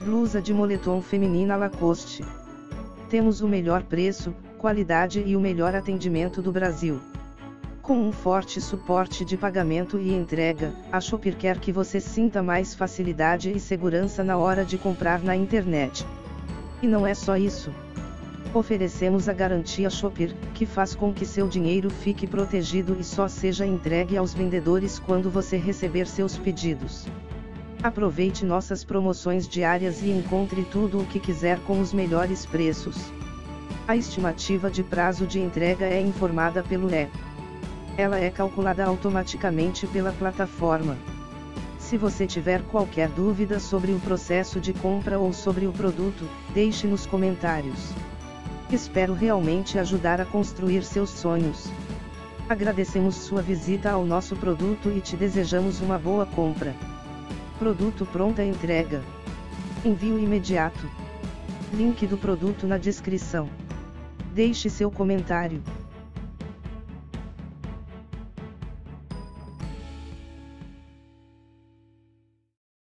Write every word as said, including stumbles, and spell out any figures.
Blusa de moletom feminina Lacoste. Temos o melhor preço, qualidade e o melhor atendimento do Brasil. Com um forte suporte de pagamento e entrega, a Shopper quer que você sinta mais facilidade e segurança na hora de comprar na internet. E não é só isso. Oferecemos a garantia Shopper, que faz com que seu dinheiro fique protegido e só seja entregue aos vendedores quando você receber seus pedidos. Aproveite nossas promoções diárias e encontre tudo o que quiser com os melhores preços. A estimativa de prazo de entrega é informada pelo E. Ela é calculada automaticamente pela plataforma. Se você tiver qualquer dúvida sobre o processo de compra ou sobre o produto, deixe nos comentários. Espero realmente ajudar a construir seus sonhos. Agradecemos sua visita ao nosso produto e te desejamos uma boa compra. Produto pronta entrega. Envio imediato. Link do produto na descrição. Deixe seu comentário.